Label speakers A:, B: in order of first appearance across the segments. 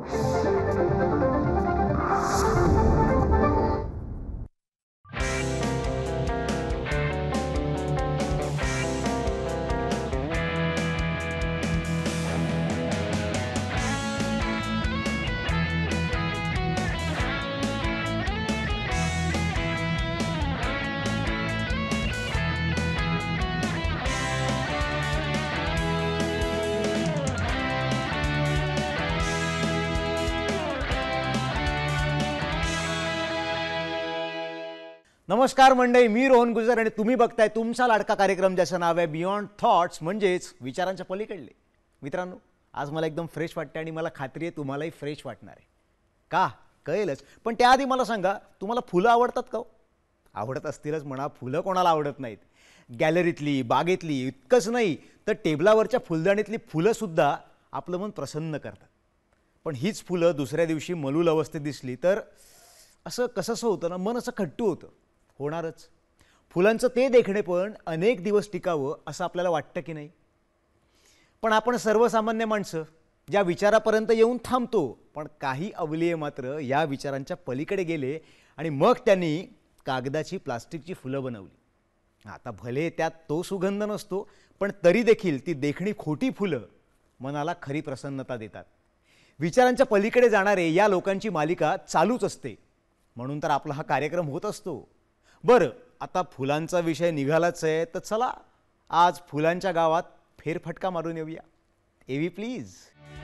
A: नमस्कार मंडळी, मी रोहन गुजर आणि तुम्ही बघताय तुमचा लाडका कार्यक्रम ज्याचं नाव आहे बियॉन्ड थॉट्स, म्हणजेच विचारांच्या पलीकडले. मित्रांनो, आज मला एकदम फ्रेश वाटतं आणि मला खात्री आहे तुम्हालाही फ्रेश वाटणार आहे. का कळेलच, पण त्याआधी मला सांगा, तुम्हाला फुलं आवडतात का? आवडत असतीलच म्हणा, फुलं कोणाला आवडत नाहीत. गॅलरीतली, बागेतली इतकंच नाही तर टेबलावरच्या फुलदाणीतली फुलंसुद्धा आपलं मन प्रसन्न करतात. पण हीच फुलं दुसऱ्या दिवशी मलूल अवस्थेत दिसली तर असं कसंसं होतं ना, मन असं खट्टू होतं. होणारच. फुलांचं ते देखणे पण अनेक दिवस टिकावं असं आपल्याला वाटतं की नाही? पण आपण सर्वसामान्य माणसं ज्या विचारापर्यंत येऊन थांबतो, पण काही अवलिये मात्र या विचारांच्या पलीकडे गेले आणि मग त्यांनी कागदाची, प्लास्टिकची फुलं बनवली. आता भले त्यात तो सुगंध नसतो, पण तरी देखील ती देखणी खोटी फुलं मनाला खरी प्रसन्नता देतात. विचारांच्या पलीकडे जाणारे या लोकांची मालिका चालूच असते, म्हणून तर आपला हा कार्यक्रम होत असतो. बरं, आता फुलांचा विषय निघालाच आहे, तर चला आज फुलांच्या गावात फेरफटका मारून येऊया. AV please.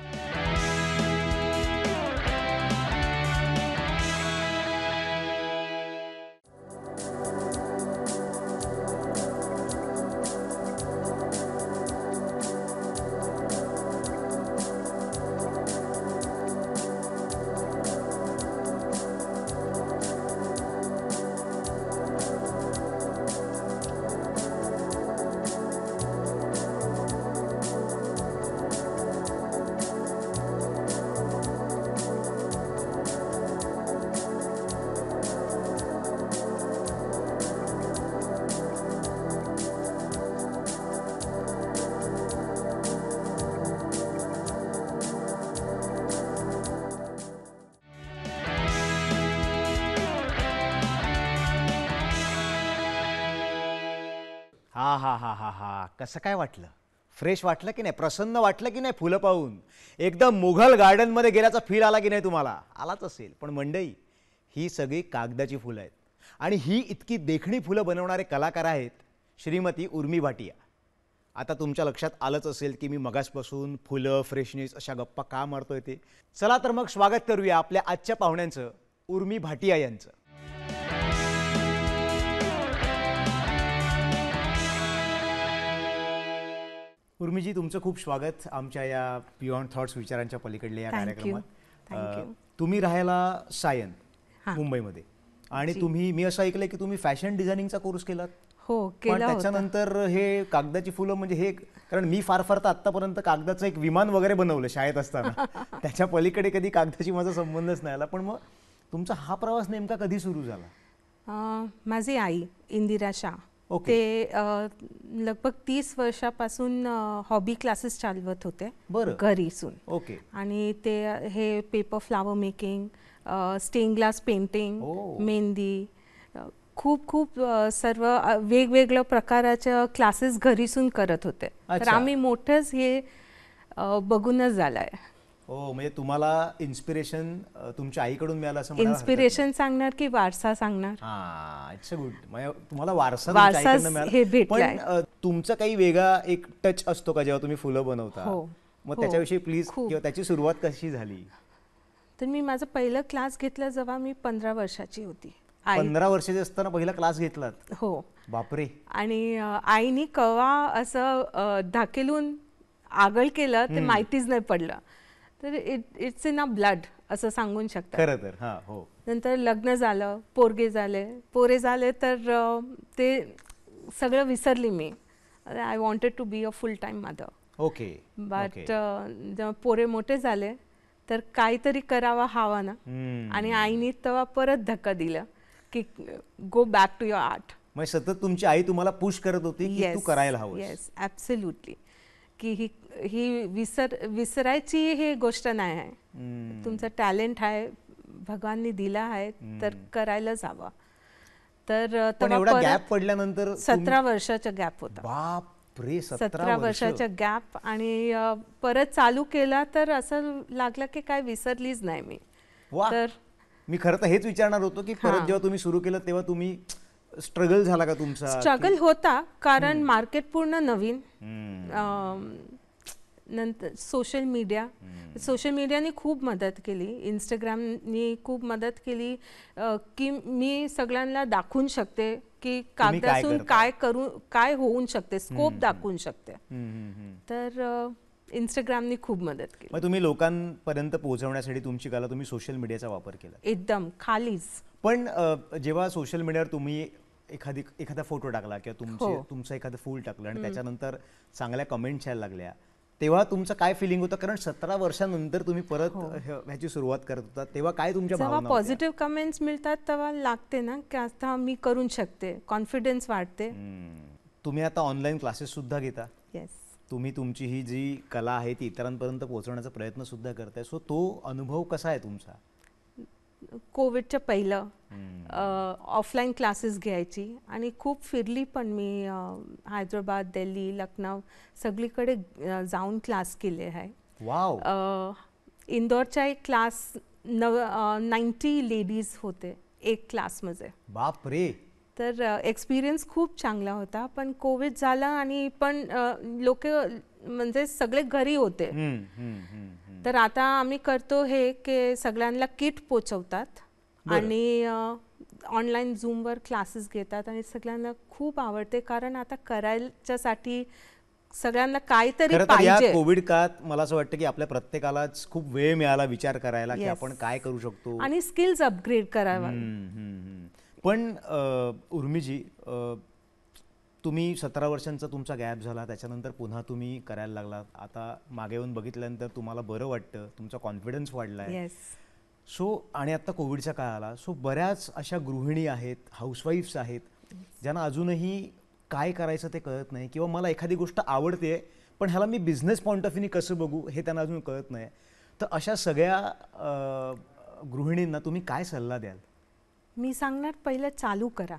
A: हा हा हा हा हा कसं काय वाटलं? फ्रेश वाटलं की नाही? प्रसन्न वाटलं की नाही? फुलं पाहून एकदम मुघल गार्डनमध्ये गेल्याचा फील आला की नाही तुम्हाला? आलाच असेल. पण मंडई, ही सगळी कागदाची फुलं आहेत आणि ही इतकी देखणी फुलं बनवणारे कलाकार आहेत श्रीमती उर्मी भाटिया. आता तुमच्या लक्षात आलंच असेल की मी मगासपासून फुलं, फ्रेशनेस अशा गप्पा का मारतोय ते. चला तर मग स्वागत करूया आपल्या आजच्या पाहुण्यांचं, उर्मी भाटिया यांचं. उर्मीजी, तुमचं खूप स्वागत आमच्या या बियॉन्ड थॉट्स विचारांच्या पलीकडले या कार्यक्रमात. तुम्ही राहायला सायन मुंबईमध्ये आणि तुम्ही, मी असं ऐकलंय की तुम्ही फॅशन डिझायनिंगचा कोर्स केलात.
B: हो,
A: पण त्याच्यानंतर हे कागदाची फुलं म्हणजे हे, कारण मी फार तर आतापर्यंत कागदाचं एक विमान वगैरे बनवलं शाळेत असताना. त्याच्या पलीकडे कधी कागदाची माझा संबंधच नाही आला. पण मग तुमचा हा प्रवास नेमका कधी सुरू झाला?
B: माझी आई इंदिरा शाह, ते लगभग 30 वर्षापासून हॉबी क्लासेस चालवत होते घरीसून. आणि ते हे paper flower making, stain glass painting, mehndi, खूप खूप सर्व वेगवेगळ्या प्रकाराच्या क्लासेस घरीसून करत होते. तर आम्ही मोठंच हे बघूनच झालंय.
A: म्हणजे तुम्हाला इन्स्पिरेशन तुमच्या आईकडून मिळालं असं?
B: इन्स्पिरेशन सांगणार की वारसा सांगणार?
A: It's good. तुम्हाला वारसा मिळाला. पण तुमचा काही वेगळा एक टच असतो का जेव्हा तुम्ही फुलं बनवता? मग त्याच्याविषयी प्लीज, किंवा त्याची सुरुवात कशी झाली?
B: तर मी माझा पहिला क्लास घेतला जेव्हा मी 15 वर्षाची होती.
A: 15 वर्षाची असताना पहिला क्लास घेतलात?
B: हो.
A: बापरे.
B: आणि आईनी कवा असं ढाकेलून आगळ केलं ते माहितीच नाही पडलं. तर इट्स इन अ ब्लड असं सांगून शकतात
A: खरं तर. हो.
B: नंतर लग्न झालं, पोरे झाले तर ते सगळं विसरली मी. I wanted to be a full time mother.
A: Okay.
B: But जेव्हा पोरे मोठे झाले तर काहीतरी करावा हवा ना, आणि आईने तेव्हा परत धक्का दिला की go back to your art.
A: म्हणजे सतत तुमची आई तुम्हाला पुश करत होती की तू करायला हवं?
B: Yes, absolutely. की ही विसरायची ही गोष्ट नाही आहे. तुमचं टॅलेंट आहे, भगवाननी दिला आहे, तर करायलाच हवा. तर
A: पण एवढा गॅप पडल्यानंतर
B: 17 वर्षाचा गॅप होता.
A: बापरे,
B: 17 वर्षाचा गॅप. आणि परत चालू केला तर असं लागलं की काय विसरलीच नाही मी.
A: तर मी खरं तर हेच विचारणार होतो की परत जेव्हा तुम्ही सुरू केलं तेव्हा तुम्ही स्ट्रगल झाला का तुमचा?
B: स्ट्रगल होता, कारण मार्केट पूर्ण नवीन. नंतर सोशल मीडियाने खूप मदत केली, इंस्टाग्रामनी खूप मदत केली की मी सगळ्यांना दाखवून शकते की कागदातून काय होऊन शकते, स्कोप दाखवून शकते. तर इंस्टाग्रामने खूप मदत केली.
A: मग तुम्ही लोकांपर्यंत पोहोचवण्यासाठी तुमची कला तुम्ही सोशल मीडियाचा वापर केला?
B: एकदम खालीच.
A: पण जेव्हा सोशल मीडियावर तुम्ही एखादा फोटो टाकला किंवा तुमचं एखादं फूल टाकलं आणि त्याच्यानंतर चांगल्या कमेंट्स यायला लागल्या, तेव्हा तुमचं काय फिलिंग होतं? कारण 17 वर्षांनंतर तुम्ही परत ह्याची सुरुवात करत होता, तेव्हा काय तुमच्या भावना होत्या?
B: जेव्हा पॉझिटिव्ह कमेंट्स मिळतात तेव्हा लागते ना की आता मी करू शकते, कॉन्फिडन्स वाढते.
A: तुम्ही आता ऑनलाईन क्लासेस सुद्धा घेता.
B: येस.
A: तुम्ही तुमची ही जी कला आहे ती इतरांपर्यंत पोहोचवण्याचा प्रयत्न सुद्धा करताय. सो तो अनुभव कसा आहे तुमचा?
B: कोविडच्या पहिलं ऑफलाईन क्लासेस घ्यायची आणि खूप फिरली पण मी. हैदराबाद, दिल्ली, लखनौ सगळीकडे जाऊन क्लास केले आहे.
A: वाव.
B: इंदोरचा एक क्लास 90 लेडीज होते एक क्लासमध्ये.
A: बापरे.
B: तर एक्सपिरियन्स खूप चांगला होता. पण कोविड झाला आणि पण लोक म्हणजे सगळे घरी होते. तर आता आम्ही करतो हे की सगळ्यांना किट पोचवतात आणि ऑनलाईन झूमवर क्लासेस घेतात आणि सगळ्यांना खूप आवडते, कारण आता करायच्यासाठी सगळ्यांना काहीतरी पाहिजे.
A: या कोविड काळात मला असं वाटतं की आपल्या प्रत्येकालाच खूप वेळ मिळाला विचार करायला की आपण काय करू शकतो
B: आणि स्किल्स अपग्रेड करावा.
A: पण उर्मीजी, तुम्ही 17 वर्षांचा तुमचा गॅप झाला, त्याच्यानंतर पुन्हा तुम्ही करायला लागलात. आता मागे येऊन बघितल्यानंतर तुम्हाला बरं वाटतं, तुमचा कॉन्फिडन्स वाढलाय. सो आणि आता कोविडचा काळ आला, सो बऱ्याच अशा गृहिणी आहेत, हाऊसवाईफ्स आहेत, ज्यांना अजूनही काय करायचं ते कळत नाही, किंवा मला एखादी गोष्ट आवडते पण ह्याला मी बिझनेस पॉईंट ऑफ व्ह्यूने कसं बघू हे त्यांना अजून कळत नाही. तर अशा सगळ्या गृहिणींना तुम्ही काय सल्ला द्याल?
B: मी सांगणार, पहिलं चालू करा.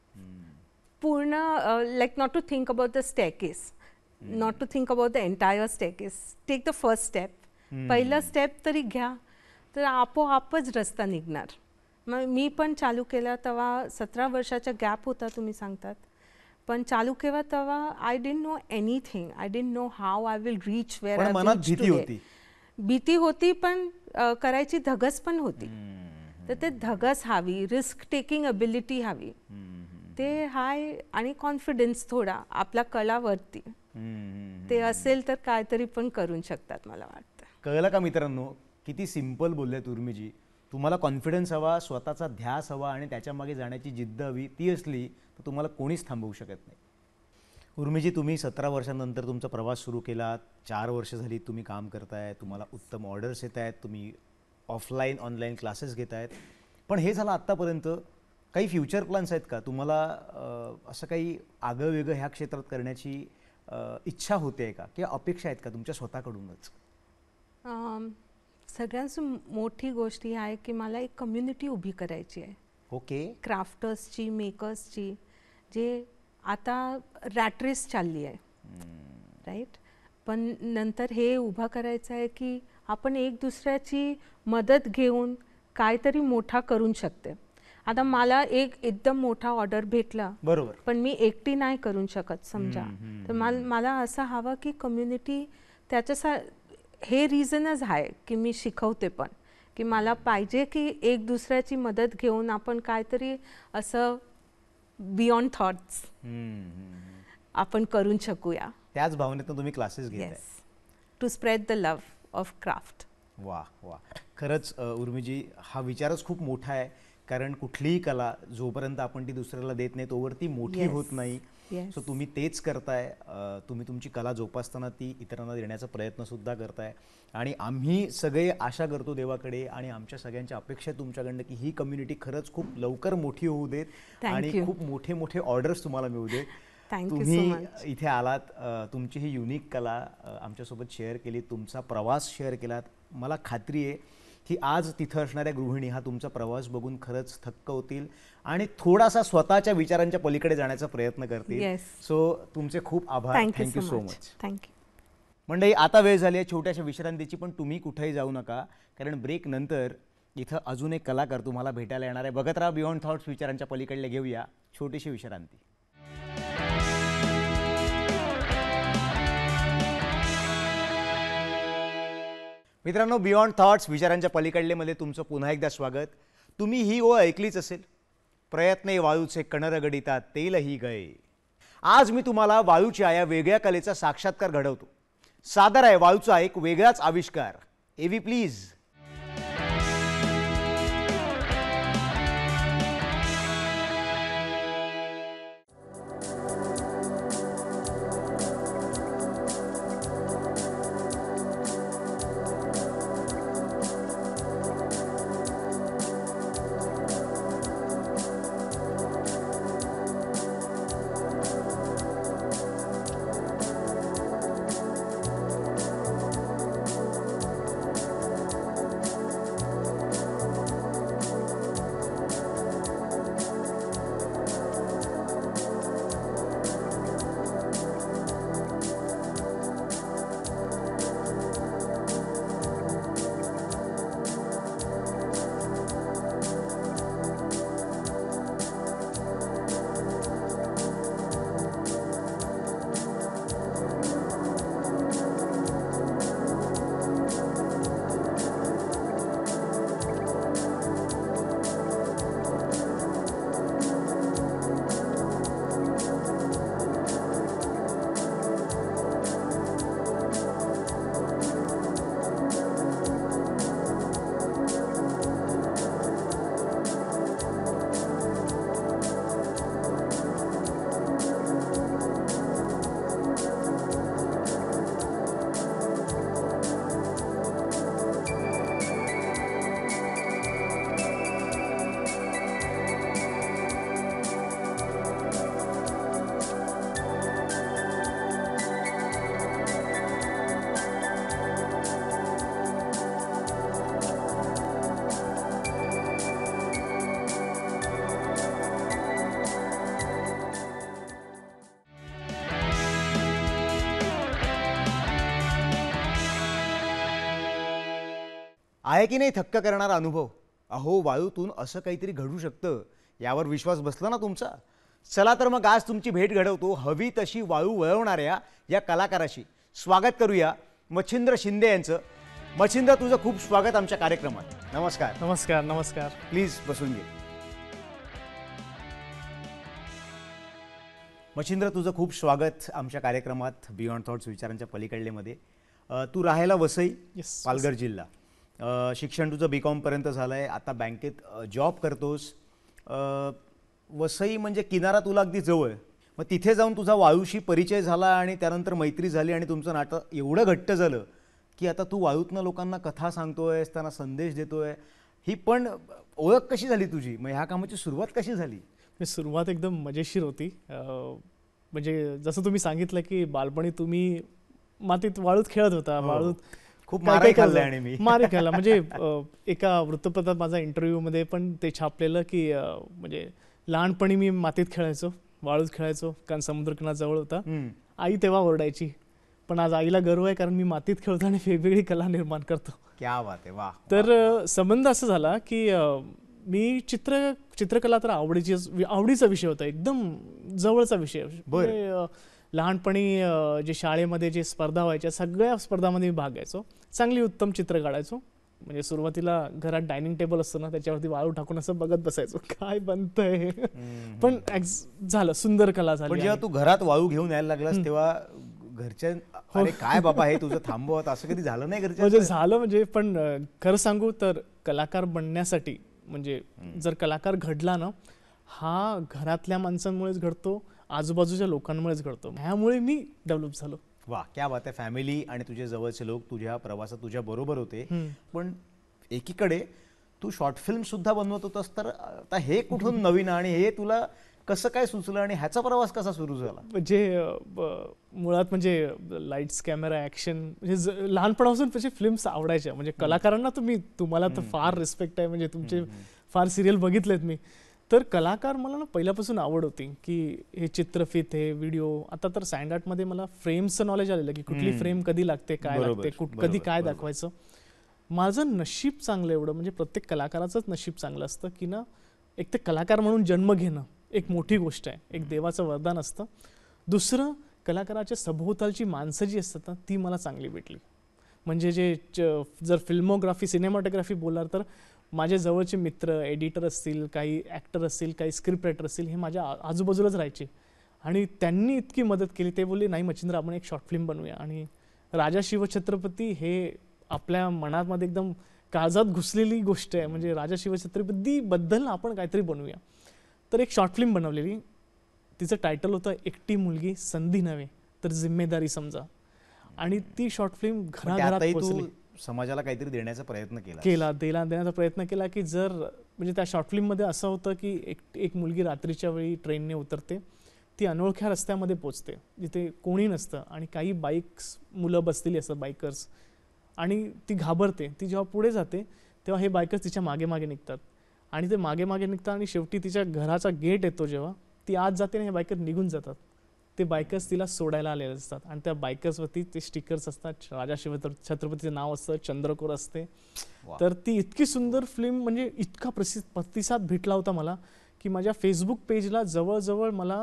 B: पूर्ण like not to think about the staircase, not to think about the entire staircase. Take the first step. पहिला स्टेप तरी घ्या, तर आपोआपच रस्ता निघणार. मग मी पण चालू केला तेव्हा 17 वर्षाचा गॅप होता तुम्ही सांगतात, पण चालू केव्हा तेव्हा I didn't know anything. I didn't know how I will reach where I reach today. भीती होती, पण करायची धगस पण होती. तर ते धगस हवी, रिस्क टेकिंग एबिलिटी हवी, ते हाय, आणि कॉन्फिडन्स थोडा आपल्या कलावरती ते असेल तर काहीतरी पण करू शकतात मला वाटतं.
A: कळलं का मित्रांनो, किती सिंपल बोलल्यात उर्मीजी. तुम्हाला कॉन्फिडन्स हवा, स्वतःचा ध्यास हवा आणि त्याच्या मागे जाण्याची जिद्द हवी. ती असली तर तुम्हाला कोणीच थांबवू शकत नाही. उर्मीजी, तुम्ही 17 वर्षांनंतर तुमचा प्रवास सुरू केला. 4 वर्ष झाली तुम्ही काम करताय, तुम्हाला उत्तम ऑर्डर्स येत आहेत, तुम्ही ऑफलाईन ऑनलाईन क्लासेस घेत आहेत. पण हे झालं आत्तापर्यंत. काही फ्युचर प्लॅन्स आहेत का तुम्हाला? असं काही आगळं वेगळं ह्या क्षेत्रात करण्याची इच्छा होते का, किंवा अपेक्षा आहेत का तुमच्या स्वतःकडूनच?
B: सगळ्यात मोठी गोष्ट ही आहे की मला एक कम्युनिटी उभी करायची आहे.
A: ओके.
B: क्राफ्टर्सची, मेकर्सची, जे आता रॅट रेस चालली आहे, राईट. पण नंतर हे उभा करायचं आहे की आपण एक दुसऱ्याची मदत घेऊन काहीतरी मोठा करू शकते. आता मला एक एकदम मोठा ऑर्डर भेटला, बरोबर, पण मी एकटी नाही करू शकत समजा. तर मला असं हवं की कम्युनिटी, त्याच्या हे रिझनच आहे की मी शिकवते पण, की मला पाहिजे की एक दुसऱ्याची मदत घेऊन आपण काहीतरी असं बियॉन्ड थॉट्स आपण करू शकूया.
A: त्याच भावनेतून तुम्ही क्लासेस घेताय.
B: To spread the love of craft.
A: वा वा, खरंच उर्मीजी, हा विचारच खूप मोठा आहे. कारण कुठलीही कला जोपर्यंत आपण ती दुसऱ्याला देत नाही तोवर ती मोठी होत नाही. सो तुम्ही तेच करताय. तुम्ही तुमची कला जोपासताना ती इतरांना देण्याचा प्रयत्न सुद्धा करताय. आणि आम्ही सगळे आशा करतो देवाकडे, आणि आमच्या सगळ्यांच्या अपेक्षा तुमच्याकडनं की ही कम्युनिटी खरंच खूप लवकर मोठी होऊ देत आणि खूप मोठे मोठे ऑर्डर्स तुम्हाला मिळू देत.
B: Thank you so
A: तुम्ही
B: much.
A: इथे आलात, तुमची ही युनिक कला आमच्यासोबत शेअर केली, तुमचा प्रवास शेअर केलात. मला खात्री आहे की आज तिथं असणाऱ्या गृहिणी हा तुमचा प्रवास बघून खरंच थक्क होतील आणि थोडासा स्वतःच्या विचारांच्या पलीकडे जाण्याचा प्रयत्न करतील.
B: Yes.
A: सो तुमचे खूप आभार.
B: Thank you so much. थँक्यू.
A: मंडळी, आता वेळ झाली आहे छोट्याशा विश्रांतीची, पण तुम्ही कुठेही जाऊ नका, कारण ब्रेक नंतर इथं अजून एक कलाकार तुम्हाला भेटायला येणार आहे. बघत राहा बियॉन्ड थॉट्स, विचारांच्या पलीकडले. घेऊया छोटीशी विश्रांती. मित्रांनो, बियॉन्ड थॉट्स, विचारांच्या पलीकडले मध्ये तुमचं पुन्हा एकदा स्वागत. तुम्ही ही ओळ ऐकलीच असेल, प्रयत्ने वाळूचे कणर गडितात तेलही गळे. आज मी तुम्हाला वाळूच्या या वेगळ्या कलेचा साक्षात्कार घडवतो. सादर आहे वाळूचा एक वेगळाच आविष्कार. AV please. आहे की नाही थक्क करणारा अनुभव? अहो, वाळूतून असं काहीतरी घडू शकतं यावर विश्वास बसला ना तुमचा? चला तर मग आज तुमची भेट घडवतो हवी तशी वाळू वळवणाऱ्या या कलाकाराशी. स्वागत करूया मच्छिंद्र शिंदे यांचं. मच्छिंद्र, तुझं खूप स्वागत आमच्या कार्यक्रमात. नमस्कार.
C: नमस्कार. नमस्कार.
A: प्लीज बसून घे. मच्छिंद्र, तुझं खूप स्वागत आमच्या कार्यक्रमात बियॉन्ड थॉट्स, विचारांच्या पलीकडले मध्ये. तू राहायला वसई, पालघर जिल्हा. शिक्षण तुझं BCom पर्यंत झालं आहे. आता बँकेत जॉब करतोस. वसई म्हणजे किनारा तुला अगदी जवळ. मग तिथे जाऊन तुझा वाळूशी परिचय झाला आणि त्यानंतर मैत्री झाली आणि तुमचं नातं एवढं घट्ट झालं की आता तू वाळूतनं लोकांना कथा सांगतोयस, त्यांना संदेश देतोय. ही पण ओळख कशी झाली तुझी? मग ह्या कामाची सुरुवात कशी झाली?
C: सुरुवात एकदम मजेशीर होती. म्हणजे जसं तुम्ही सांगितलं की बालपणी तुम्ही मातीत वाळूत खेळत होता. वाळूत
A: खूप मारही खाल्लाय आणि मी.
C: मारही खाल्ला. म्हणजे एका वृत्तपत्रात माझा इंटरव्ह्यूमध्ये पण ते छापलेलं की म्हणजे लहानपणी मी मातीत खेळायचो, वाळूत खेळायचो, कारण समुद्रकिनारा जवळ होता. आई तेव्हा ओरडायची, पण आज आईला गर्व आहे कारण मी मातीत खेळतो आणि वेगवेगळी कला निर्माण करतो.
A: क्या बात आहे. वा.
C: तर संबंध असा झाला की मी चित्रकला तर आवडीचा विषय होता, एकदम जवळचा विषय. लहानपणी जे शाळेमध्ये जे स्पर्धा व्हायच्या सगळ्या स्पर्धांमध्ये मी भाग घ्यायचो. चांगली उत्तम चित्र काढायचो. म्हणजे सुरुवातीला घरात डायनिंग टेबल असतो ना, त्याच्यावरती वाळू टाकून असं बघत बसायचो काय बनतंय. पण झालं, सुंदर कला झाली.
A: पण जेव्हा तू घरात वाळू घेऊन यायला लागलास तेव्हा घरच्या अरे काय बाबा हे तुझं थांबवत, असं कधी झालं नाही घरच्या?
C: म्हणजे झालं. म्हणजे पण खरं सांगू तर कलाकार बनण्यासाठी म्हणजे जर कलाकार घडला ना, हा घरातल्या माणसांमुळेच घडतो, आजूबाजूच्या लोकांमुळेच घडतो. ह्यामुळे मी डेव्हलप झालो.
A: वा, क्या बात आहे. फॅमिली आणि तुझे जवळचे लोक तुझ्या प्रवासात तुझ्या बरोबर होते. पण एकीकडे तू शॉर्ट फिल्म सुद्धा बनवत होतास, तर आता हे कुठून नवीन आणि हे तुला कसं काय सुचलं आणि ह्याचा प्रवास कसा सुरू झाला?
C: म्हणजे मुळात म्हणजे लाईट्स कॅमेरा ॲक्शन म्हणजे लहानपणापासून त्याचे फिल्म्स आवडायच्या. म्हणजे कलाकारांना तुम्हाला तर फार रिस्पेक्ट आहे, म्हणजे तुमचे फार सिरियल बघितलेत मी. तर कलाकार मला ना पहिल्यापासून आवड होती की हे चित्रफित, हे व्हिडिओ. आता तर सँड आर्टमध्ये मला फ्रेम्सचं नॉलेज आलेलं की कुठली फ्रेम कधी लागते, काय लागते, कधी काय दाखवायचं. माझं नशीब चांगलं एवढं, म्हणजे प्रत्येक कलाकाराचंच नशीब चांगलं असतं की ना, एक ते कलाकार म्हणून जन्म घेणं एक मोठी गोष्ट आहे, एक देवाचं वरदान असतं. दुसरं, कलाकाराच्या सभोवतालची माणसं जी असतात ना, ती मला चांगली भेटली. म्हणजे जर फिल्मोग्राफी, सिनेमॅटोग्राफी बोलणार तर माझे जवळचे मित्र, एडिटर असतील, काही ॲक्टर असतील, काही स्क्रिप्ट रायटर असतील, हे माझ्या आजूबाजूलाच राहायचे आणि त्यांनी इतकी मदत केली. ते बोलले, नाही मच्छिंद्र, आपण एक शॉर्ट फिल्म बनवूया. आणि राजा शिवछत्रपती हे आपल्या मनामध्ये एकदम काळजात घुसलेली गोष्ट आहे. म्हणजे राजा शिवछत्रपतीबद्दल आपण काहीतरी बनवूया. तर एक शॉर्ट फिल्म बनवलेली. तिचं टायटल होतं एकटी मुलगी संधी नव्हे तर जिम्मेदारी समजा. आणि ती शॉर्ट फिल्म घराघरात पोहोचली.
A: समाजाला काहीतरी देण्याचा प्रयत्न
C: देण्याचा प्रयत्न केला की जर म्हणजे त्या शॉर्ट फिल्ममध्ये असं होतं की एक मुलगी रात्रीच्या वेळी ट्रेनने उतरते, ती अनोळख्या रस्त्यामध्ये पोचते जिथे कोणी नसतं आणि काही मुलं बसलेली असतात, बायकर्स, आणि ती घाबरते. ती जेव्हा पुढे जाते तेव्हा हे बायकर्स तिच्या मागे मागे निघतात आणि ते मागे मागे निघतात आणि शेवटी तिच्या घराचा गेट येतो, जेव्हा ती आत जाते आणि हे बायकर निघून जातात. ते बायकर्स तिला सोडायला आलेले असतात आणि त्या बायकर्सवरती ते स्टिकर्स असतात, राजा शिवछत्रपतीचं नाव असतं, चंद्रकोर असते. तर ती इतकी सुंदर फिल्म, म्हणजे इतका प्रतिसाद भेटला होता मला की माझ्या फेसबुक पेजला जवळजवळ मला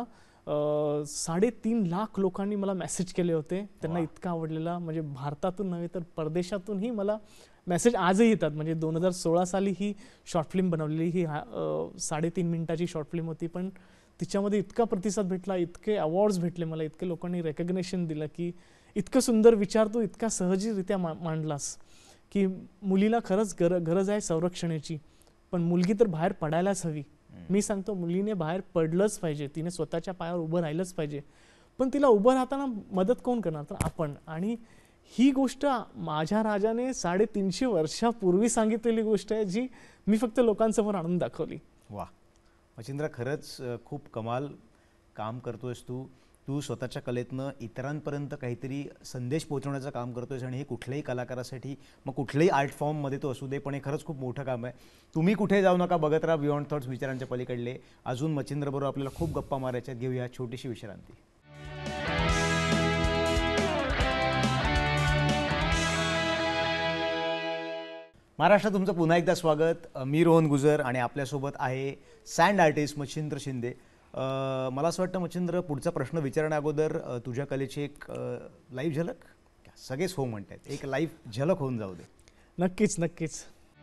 C: 3.5 लाख लोकांनी मला मेसेज केले होते. त्यांना इतका आवडलेला, म्हणजे भारतातून नव्हे तर परदेशातूनही मला मेसेज आजही येतात. म्हणजे 2016 साली ही शॉर्ट फिल्म बनवलेली, ही 3.5 मिनिटाची शॉर्ट फिल्म होती, पण तिच्यामध्ये इतका प्रतिसाद भेटला, इतके अवॉर्ड्स भेटले मला, इतके लोकांनी रेकग्नेशन दिलं की इतकं सुंदर विचार तू इतका सहजरित्या मांडलास की मुलीला खरंच गरज आहे संरक्षणाची, पण मुलगी तर बाहेर पडायलाच हवी. मी सांगतो, मुलीने बाहेर पडलंच पाहिजे, तिने स्वतःच्या पायावर उभं राहिलंच पाहिजे. पण तिला उभं राहताना मदत कोण करणार, तर आपण. आणि ही गोष्ट माझ्या राजाने 350 वर्षापूर्वी सांगितलेली गोष्ट आहे, जी मी फक्त लोकांसमोर आणून दाखवली.
A: वा मच्छिंद्र, खरंच खूप कमाल काम करतोयस तू स्वतःच्या कलेतनं इतरांपर्यंत काहीतरी संदेश पोहोचवण्याचं काम करतोयस आणि हे कुठल्याही कलाकारासाठी, मग कुठल्याही आर्ट फॉर्ममध्ये तो असू दे, पण हे खरंच खूप मोठं काम आहे. तुम्ही कुठे जाऊ नका, बघत राहा बियॉन्ड थॉट्स, विचारांच्या पलीकडले. अजून मच्छिंद्रबरोबर आपल्याला खूप गप्पा मारायच्यात, घेऊया छोटीशी विश्रांती. महाराष्ट्रात तुमचं पुन्हा एकदा स्वागत. मी रोहन गुजर आणि आपल्यासोबत आहे सँड आर्टिस्ट मच्छिंद्र शिंदे. मला असं वाटतं मच्छिंद्र, पुढचा प्रश्न विचारण्या अगोदर तुझ्या कलेची एक लाईव्ह झलक, सगळेच हो म्हणतात, एक लाईव्ह झलक होऊन जाऊ दे.
C: नक्कीच नक्कीच.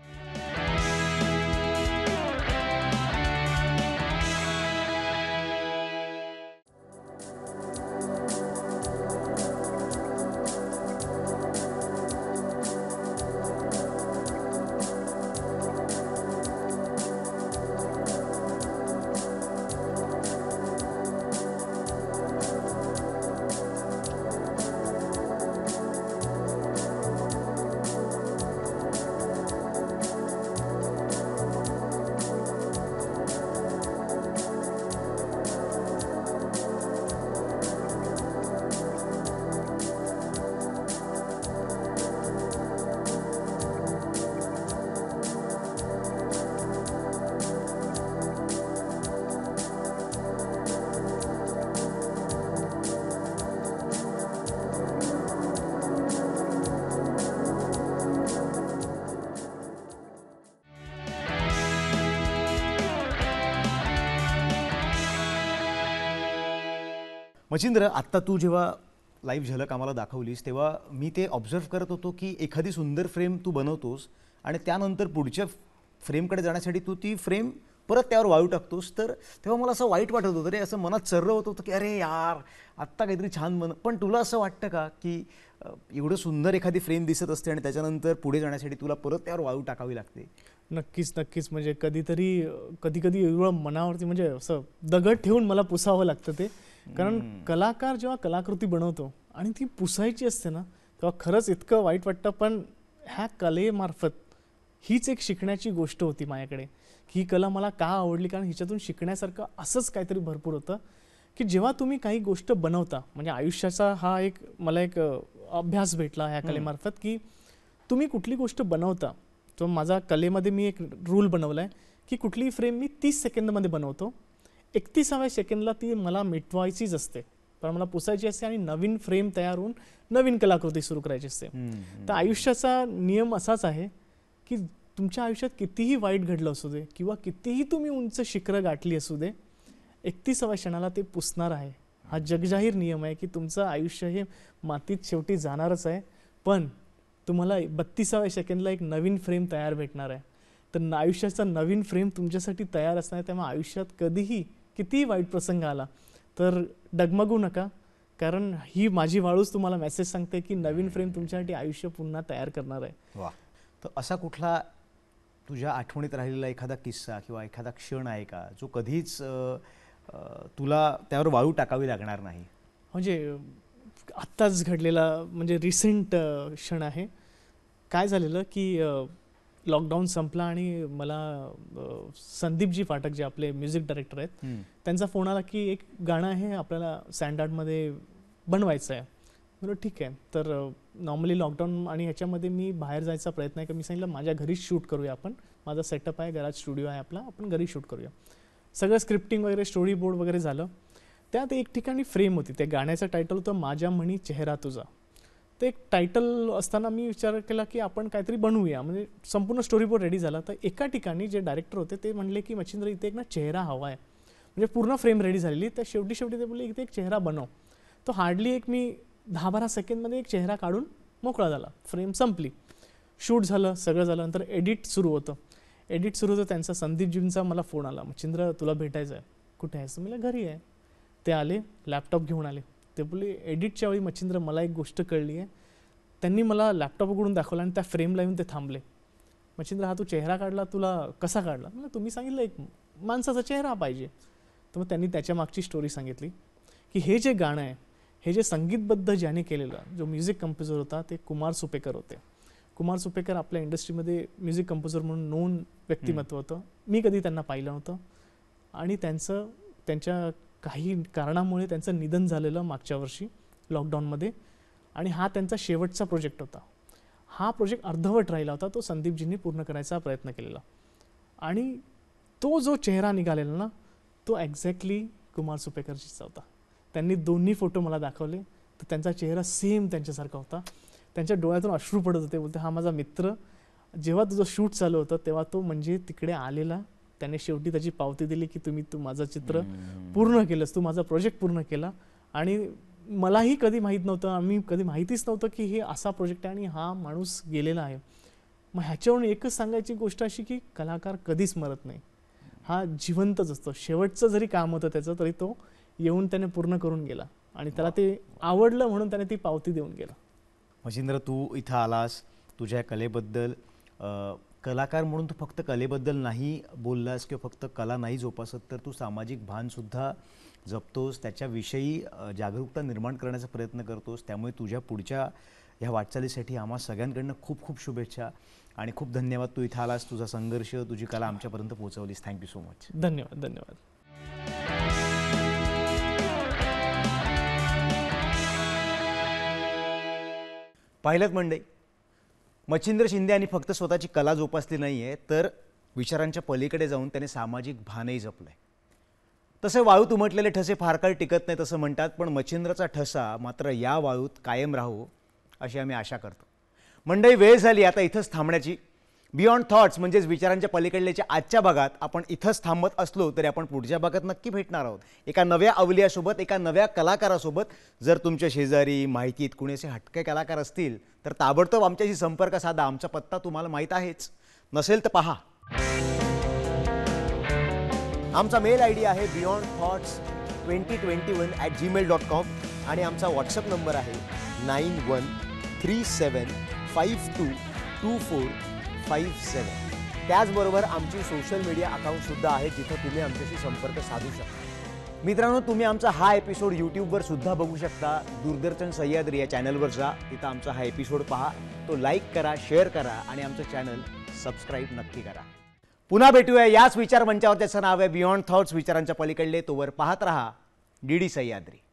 A: मच्छिंद्र, आत्ता तू जेव्हा लाईव्ह झलक आम्हाला दाखवलीस तेव्हा मी ते ऑब्झर्व करत होतो की एखादी सुंदर फ्रेम तू बनवतोस आणि त्यानंतर पुढच्या फ्रेमकडे जाण्यासाठी तू ती फ्रेम परत त्यावर वाळू टाकतोस. तर तेव्हा मला असं वाईट वाटत होतं रे, असं मनात चर्र होत होतं की अरे यार, आत्ता काहीतरी छान पण तुला असं वाटतं का की एवढं सुंदर एखादी फ्रेम दिसत असते आणि त्याच्यानंतर पुढे जाण्यासाठी तुला परत त्यावर वाळू टाकावी लागते?
C: नक्कीच नक्कीच. म्हणजे कधी एवढं मनावरती म्हणजे असं दगड ठेवून मला पुसावं लागतं ते. कारण कलाकार जेव्हा कलाकृती बनवतो आणि ती पुसायची असते ना, तेव्हा खरंच इतकं वाईट वाटतं. पण ह्या कलेमार्फत हीच एक शिकण्याची गोष्ट होती माझ्याकडे, की ही कला मला का आवडली, कारण हिच्यातून शिकण्यासारखं असंच काहीतरी भरपूर होतं, की जेव्हा तुम्ही काही गोष्ट बनवता, म्हणजे आयुष्याचा हा एक मला एक अभ्यास भेटला ह्या कलेमार्फत, की तुम्ही कुठली गोष्ट बनवता, तो माझा कलेमध्ये मी एक रूल बनवला आहे की कुठलीही फ्रेम मी 30 सेकंदमध्ये बनवतो, 31व्या सेकंदला ती मला मिटवायचीच असते, पण मला पुसायची असते आणि नवीन फ्रेम तयार होऊन नवीन कलाकृती सुरू करायची असते. तर आयुष्याचा नियम असाच आहे की तुमच्या आयुष्यात कितीही वाईट घडलं असू दे किंवा कितीही तुम्ही उंच शिखरं गाठली असू दे, 31व्या क्षणाला ते पुसणार आहे. हा जगजाहीर नियम आहे की तुमचं आयुष्य हे मातीत शेवटी जाणारच आहे, पण तुम्हाला 32व्या सेकंदला एक नवीन फ्रेम तयार भेटणार आहे. तर आयुष्याचा नवीन फ्रेम तुमच्यासाठी तयार असणार आहे. त्यामुळे आयुष्यात कधीही कितीही वाईट प्रसंग आला तर डगमगू नका, कारण ही माझी वाळूच तुम्हाला मेसेज सांगते की नवीन फ्रेम तुमच्यासाठी आयुष्य पुन्हा तयार करणार आहे.
A: वा. तर असा कुठला तुझ्या आठवणीत राहिलेला एखादा किस्सा किंवा एखादा क्षण आहे का जो कधीच तुला त्यावर वाळू टाकावी लागणार नाही?
C: म्हणजे आत्ताच घडलेला म्हणजे रिसेंट क्षण आहे. काय झालेलं की लॉकडाऊन संपला आणि मला संदीपजी फाटक जे आपले म्युझिक डायरेक्टर आहेत त्यांचा फोन आला की एक गाणं आहे आपल्याला सँडआर्टमध्ये बनवायचं आहे. बरं ठीक आहे. तर नॉर्मली लॉकडाऊन आणि ह्याच्यामध्ये मी बाहेर जायचा प्रयत्न आहे, की मी सांगितलं माझ्या घरीच शूट करूया आपण, माझा सेटअप आहे, घरात स्टुडिओ आहे आपला, आपण घरी शूट करूया. सगळं स्क्रिप्टिंग वगैरे स्टोरी बोर्ड वगैरे झालं. त्यात एक ठिकाणी फ्रेम होती, त्या गाण्याचं टायटल होतं माझ्या म्हणी चेहरा तुझा. ते एक टायटल असताना मी विचार केला की आपण काहीतरी बनवूया, म्हणजे संपूर्ण स्टोरी बोर्ड रेडी झाला. तर एका ठिकाणी जे डायरेक्टर होते ते म्हणले की मच्छिंद्र इथे एक ना चेहरा हवा आहे, म्हणजे पूर्ण फ्रेम रेडी झालेली. तर शेवटी ते बोलले इथे एक चेहरा बनव. तो हार्डली एक मी 10-12 सेकंदमध्ये एक चेहरा काढून मोकळा झाला. फ्रेम संपली, शूट झालं, सगळं झालं. नंतर एडिट सुरू होतं. त्यांचा संदीपजींचा मला फोन आला, मच्छिंद्र तुला भेटायचं आहे, कुठे आहेस? मी घरी आहे. ते आले, लॅपटॉप घेऊन आले. ते बोलले एडिटच्या वेळी मच्छिंद्र मला एक गोष्ट कळली आहे. त्यांनी मला लॅपटॉप उघडून दाखवला आणि त्या फ्रेमला येऊन ते थांबले. मच्छिंद्र हा तू चेहरा काढला, तुला कसा काढला? म्हणजे तुम्ही सांगितलं एक माणसाचा चेहरा पाहिजे. तर मग त्यांनी त्याच्या मागची स्टोरी सांगितली की हे जे गाणं आहे, हे जे संगीतबद्ध ज्याने केलेलं, जो म्युझिक कंपोजर होता ते कुमार सुपेकर होते. कुमार सुपेकर आपल्या इंडस्ट्रीमध्ये म्युझिक कंपोजर म्हणून नोन व्यक्तिमत्व होतं. मी कधी त्यांना पाहिलं नव्हतं आणि त्यांच्या काही कारणामुळे त्यांचं निधन झालेलं मागच्या वर्षी लॉकडाऊनमध्ये, आणि हा त्यांचा शेवटचा प्रोजेक्ट होता. हा प्रोजेक्ट अर्धवट राहिला होता, तो संदीपजींनी पूर्ण करायचा प्रयत्न केलेला. आणि तो जो चेहरा निघालेला ना, तो एक्झॅक्टली कुमार सुपेकरजीचा होता. त्यांनी दोन्ही फोटो मला दाखवले, तर त्यांचा चेहरा सेम त्यांच्यासारखा होता. त्यांच्या डोळ्यातून अश्रू पडत होते. बोलते हा माझा मित्र, जेव्हा तुझं शूट चालू होतं तेव्हा तो म्हणजे तिकडे आलेला, त्याने शेवटी त्याची पावती दिली की तू माझं चित्र पूर्ण केलंस, तू माझा प्रोजेक्ट पूर्ण केला. आणि मलाही कधी माहीत नव्हतं, आम्ही कधी माहितीच नव्हतं की हे असा प्रोजेक्ट आहे आणि हा माणूस गेलेला आहे. मग ह्याच्यावरून एकच सांगायची गोष्ट अशी की कलाकार कधीच मरत नाही, हा जिवंतच असतो. शेवटचं जरी काम होतं त्याचं तरी तो येऊन त्याने पूर्ण करून गेला आणि त्याला ते आवडलं म्हणून त्याने ती पावती देऊन गेला.
A: मच्छिंद्र, तू इथं आलास, तुझ्या कलेबद्दल, कलाकार म्हणून तू फक्त कलेबद्दल नाही बोललास किंवा फक्त कला नाही जोपासत, तर तू सामाजिक भानसुद्धा जपतोस, त्याच्याविषयी जागरूकता निर्माण करण्याचा प्रयत्न करतोस. त्यामुळे तुझ्या पुढच्या ह्या वाटचालीसाठी आम्हा सगळ्यांकडनं खूप खूप शुभेच्छा आणि खूप धन्यवाद. तू इथं आलास, तुझा संघर्ष, तुझी कला आमच्यापर्यंत पोहोचवलीस. Thank you so much.
C: धन्यवाद. धन्यवाद.
A: पाहिलंत मंडळी, मच्छिंद्र शिंदे यांनी फक्त स्वतःची कला जोपासली नाही आहे, तर विचारांच्या पलीकडे जाऊन त्याने सामाजिक भानही जपलं आहे. तसे वाळूत उमटलेले ठसे फार काळ टिकत नाही तसं म्हणतात, पण मच्छिंद्रचा ठसा मात्र या वाळूत कायम राहू अशी आम्ही आशा करतो. मंडळी, वेळ झाली आता इथंच थांबण्याची. बियॉन्ड थॉट्स म्हणजेच विचारांच्या पलीकडल्याच्या आजच्या भागात आपण इथंच थांबत असलो तरी आपण पुढच्या भागात नक्की भेटणार आहोत एका नव्या अवलियासोबत, एका नव्या कलाकारासोबत. जर तुमच्या शेजारी माहितीत कुणी असे हटके कलाकार असतील तर ताबडतोब आमच्याशी संपर्क साधा. आमचा पत्ता तुम्हाला माहीत आहेच, नसेल तर पहा. आमचा मेल ID आहे beyondthoughts2021@gmail.com आणि आमचा व्हॉट्सअप नंबर आहे 9137522457. त्याचबरोबर आमची सोशल मीडिया अकाउंटसुद्धा आहे जिथं तुम्ही आमच्याशी संपर्क साधू शकता. मित्रांनो, तुम्ही आमचा हा एपिसोड यूट्यूबवर सुद्धा बघू शकता. दूरदर्शन सह्याद्री या चॅनलवर जा, तिथं आमचा हा एपिसोड पहा, तो लाईक करा, शेअर करा आणि आमचं चॅनल सबस्क्राईब नक्की करा. पुन्हा भेटूया याच विचार मंचावर, त्याचं नाव आहे बियॉन्ड थॉट्स, विचारांच्या पलीकडले. तोवर पाहत रहा DD सह्याद्री.